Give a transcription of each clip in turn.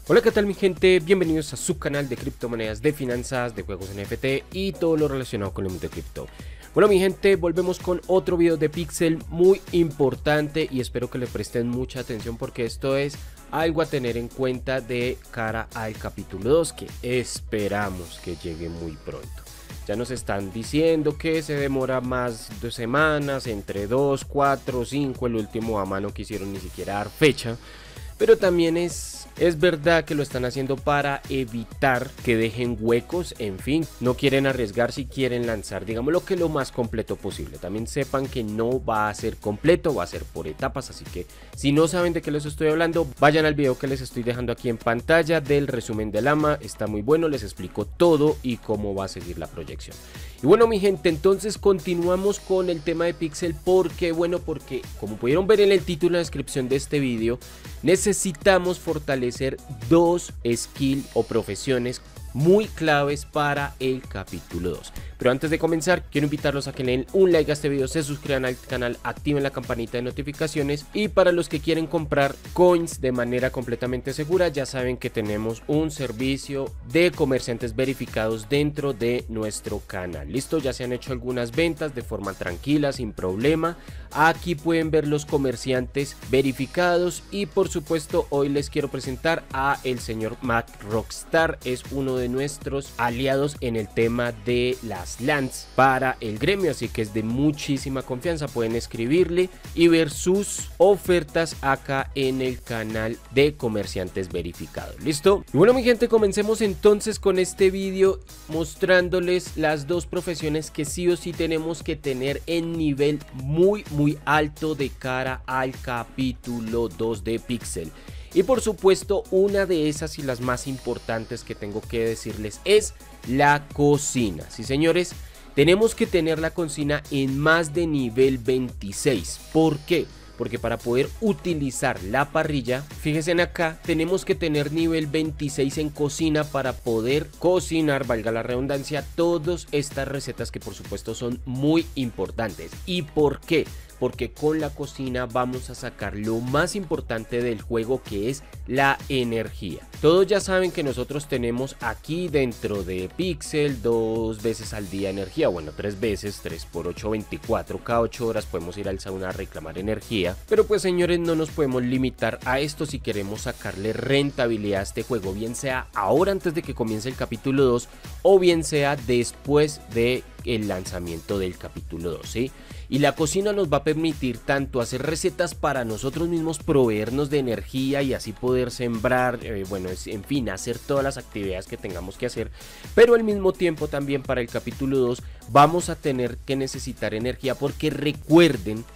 Hola, ¿qué tal mi gente? Bienvenidos a su canal de criptomonedas, de finanzas, de juegos NFT y todo lo relacionado con el mundo de cripto. Bueno mi gente, volvemos con otro video de Pixel muy importante y espero que le presten mucha atención porque esto es algo a tener en cuenta de cara al capítulo 2 que esperamos que llegue muy pronto. Ya nos están diciendo que se demora más de semanas, entre 2, 4, 5, el último a mano quisieron ni siquiera dar fecha. Pero también es verdad que lo están haciendo para evitar que dejen huecos, en fin, no quieren arriesgar si quieren lanzar, digamos lo que lo más completo posible. También sepan que no va a ser completo, va a ser por etapas, así que si no saben de qué les estoy hablando, vayan al video que les estoy dejando aquí en pantalla del resumen del AMA, está muy bueno, les explico todo y cómo va a seguir la proyección. Y bueno mi gente, entonces continuamos con el tema de Pixel porque como pudieron ver en el título y en la descripción de este video, necesitamos fortalecer dos skills o profesiones muy claves para el capítulo 2. Pero antes de comenzar, quiero invitarlos a que le den un like a este video, se suscriban al canal, activen la campanita de notificaciones y para los que quieren comprar coins de manera completamente segura, ya saben que tenemos un servicio de comerciantes verificados dentro de nuestro canal. Listo, ya se han hecho algunas ventas de forma tranquila, sin problema. Aquí pueden ver los comerciantes verificados y por supuesto hoy les quiero presentar a el señor Mac Rockstar, es uno de nuestros aliados en el tema de las LANs para el gremio, así que es de muchísima confianza, pueden escribirle y ver sus ofertas acá en el canal de comerciantes verificados. ¿Listo? Y bueno mi gente, comencemos entonces con este vídeo mostrándoles las dos profesiones que sí o sí tenemos que tener en nivel muy alto de cara al capítulo 2 de Pixel. Y por supuesto una de esas y las más importantes que tengo que decirles es la cocina. Sí señores, tenemos que tener la cocina en más de nivel 26. ¿Por qué? Porque para poder utilizar la parrilla, fíjense acá, tenemos que tener nivel 26 en cocina para poder cocinar, valga la redundancia, todas estas recetas que por supuesto son muy importantes. ¿Y por qué? Porque con la cocina vamos a sacar lo más importante del juego, que es la energía. Todos ya saben que nosotros tenemos aquí dentro de Pixel 2 veces al día energía, bueno 3 veces, 3 por 8, 24, cada 8 horas podemos ir al sauna a reclamar energía. Pero pues señores, no nos podemos limitar a esto si queremos sacarle rentabilidad a este juego, bien sea ahora antes de que comience el capítulo 2 o bien sea después de el lanzamiento del capítulo 2, ¿sí? Y la cocina nos va a permitir tanto hacer recetas para nosotros mismos, proveernos de energía y así poder sembrar, en fin, hacer todas las actividades que tengamos que hacer, pero al mismo tiempo también para el capítulo 2 vamos a tener que necesitar energía porque recuerden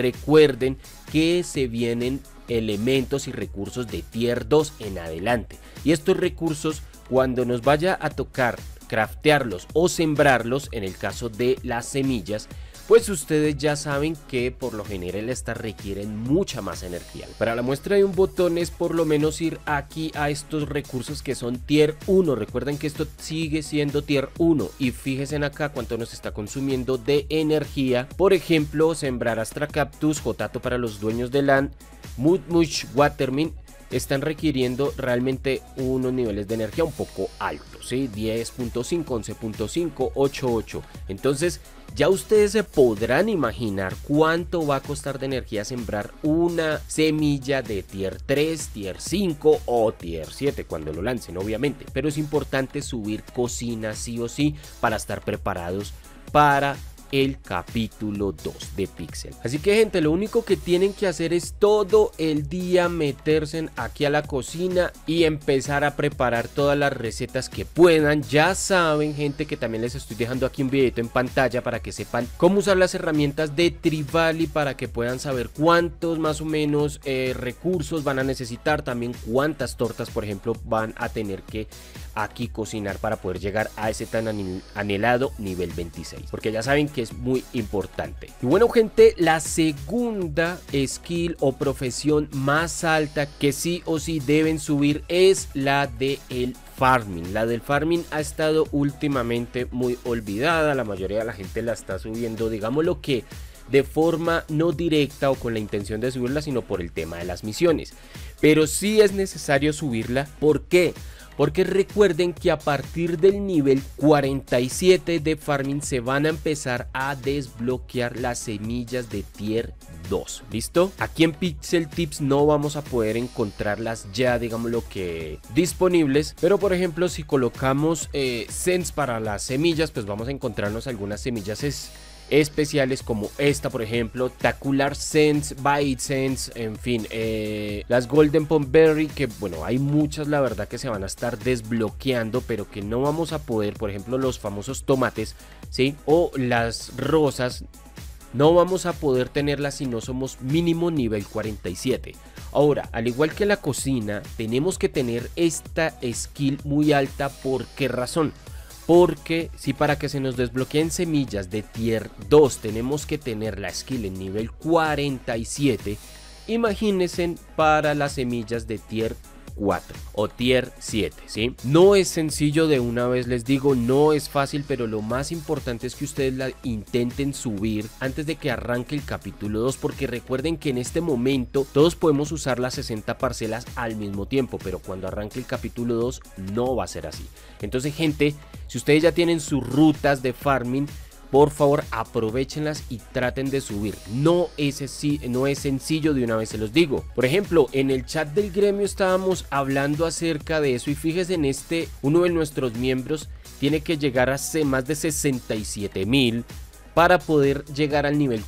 que se vienen elementos y recursos de tier 2 en adelante, y estos recursos cuando nos vaya a tocar craftearlos o sembrarlos, en el caso de las semillas, pues ustedes ya saben que por lo general estas requieren mucha más energía. Para la muestra de un botón es por lo menos ir aquí a estos recursos que son tier 1. Recuerden que esto sigue siendo tier 1 y fíjense acá cuánto nos está consumiendo de energía. Por ejemplo, sembrar Astra Cactus, Jotato para los dueños de LAN, Much Watermin, están requiriendo realmente unos niveles de energía un poco altos, ¿sí? 10.5, 11.5, 8.8. Entonces ya ustedes se podrán imaginar cuánto va a costar de energía sembrar una semilla de tier 3, tier 5 o tier 7 cuando lo lancen, obviamente. Pero es importante subir cocina sí o sí para estar preparados para el capítulo 2 de Pixel. Así que gente, lo único que tienen que hacer es todo el día meterse aquí a la cocina y empezar a preparar todas las recetas que puedan. Ya saben gente que también les estoy dejando aquí un videito en pantalla para que sepan cómo usar las herramientas de Trivali para que puedan saber cuántos más o menos recursos van a necesitar, también cuántas tortas por ejemplo van a tener que aquí cocinar para poder llegar a ese tan anhelado nivel 26, porque ya saben que es muy importante. Y bueno gente, la segunda skill o profesión más alta que sí o sí deben subir es la de el farming. La del farming ha estado últimamente muy olvidada, la mayoría de la gente la está subiendo, digamos lo que de forma no directa o con la intención de subirla, sino por el tema de las misiones. Pero sí es necesario subirla. ¿Por qué? Porque recuerden que a partir del nivel 47 de farming se van a empezar a desbloquear las semillas de tier 2. ¿Listo? Aquí en Pixel Tips no vamos a poder encontrarlas ya, digamos lo que disponibles, pero por ejemplo si colocamos cents para las semillas, pues vamos a encontrarnos algunas semillas especiales como esta, por ejemplo, Tacular Sense, Bite Sense, en fin, las Golden Pond Berry, que bueno, hay muchas la verdad que se van a estar desbloqueando, pero que no vamos a poder, por ejemplo, los famosos tomates, ¿sí? O las rosas, no vamos a poder tenerlas si no somos mínimo nivel 47. Ahora, al igual que la cocina, tenemos que tener esta skill muy alta. ¿Por qué razón? Porque si para que se nos desbloqueen semillas de tier 2 tenemos que tener la skill en nivel 47, imagínense para las semillas de tier 4 o tier 7, ¿sí? No es sencillo, de una vez les digo, no es fácil, pero lo más importante es que ustedes la intenten subir antes de que arranque el capítulo 2, porque recuerden que en este momento todos podemos usar las 60 parcelas al mismo tiempo, pero cuando arranque el capítulo 2 no va a ser así. Entonces, gente, si ustedes ya tienen sus rutas de farming, por favor aprovechenlas y traten de subir. No es sencillo, de una vez se los digo. Por ejemplo, en el chat del gremio estábamos hablando acerca de eso y fíjense, en uno de nuestros miembros tiene que llegar a más de 67,000 para poder llegar al nivel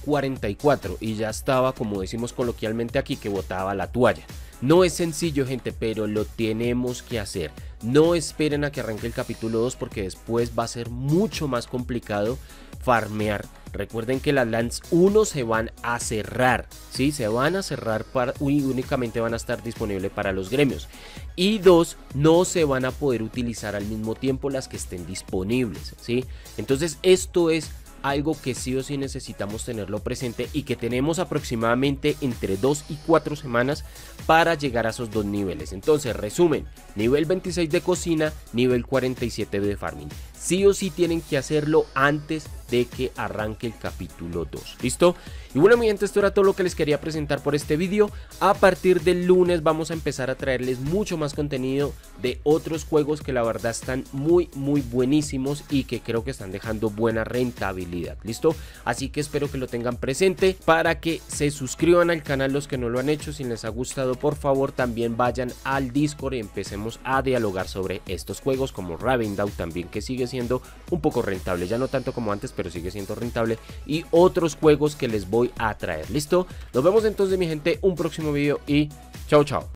44 y ya estaba, como decimos coloquialmente aquí, que botaba la toalla. No es sencillo, gente, pero lo tenemos que hacer. No esperen a que arranque el capítulo 2 porque después va a ser mucho más complicado farmear. Recuerden que las lands 1 se van a cerrar, ¿sí? Se van a cerrar y únicamente van a estar disponibles para los gremios. Y 2, no se van a poder utilizar al mismo tiempo las que estén disponibles, ¿sí? Entonces esto es algo que sí o sí necesitamos tenerlo presente y que tenemos aproximadamente entre 2 y 4 semanas para llegar a esos dos niveles. Entonces, resumen, nivel 26 de cocina, nivel 47 de farming. Sí o sí tienen que hacerlo antes de que arranque el capítulo 2. ¿Listo? Y bueno, mi gente, esto era todo lo que les quería presentar por este vídeo. A partir del lunes vamos a empezar a traerles mucho más contenido de otros juegos que la verdad están muy buenísimos y que creo que están dejando buena rentabilidad. ¿Listo? Así que espero que lo tengan presente para que se suscriban al canal los que no lo han hecho. Si les ha gustado, por favor también vayan al Discord y empecemos a dialogar sobre estos juegos como Ravendau también, que sigue siendo un poco rentable, ya no tanto como antes, pero sigue siendo rentable, y otros juegos que les voy a traer. ¿Listo? Nos vemos entonces, mi gente, un próximo video y chao chao.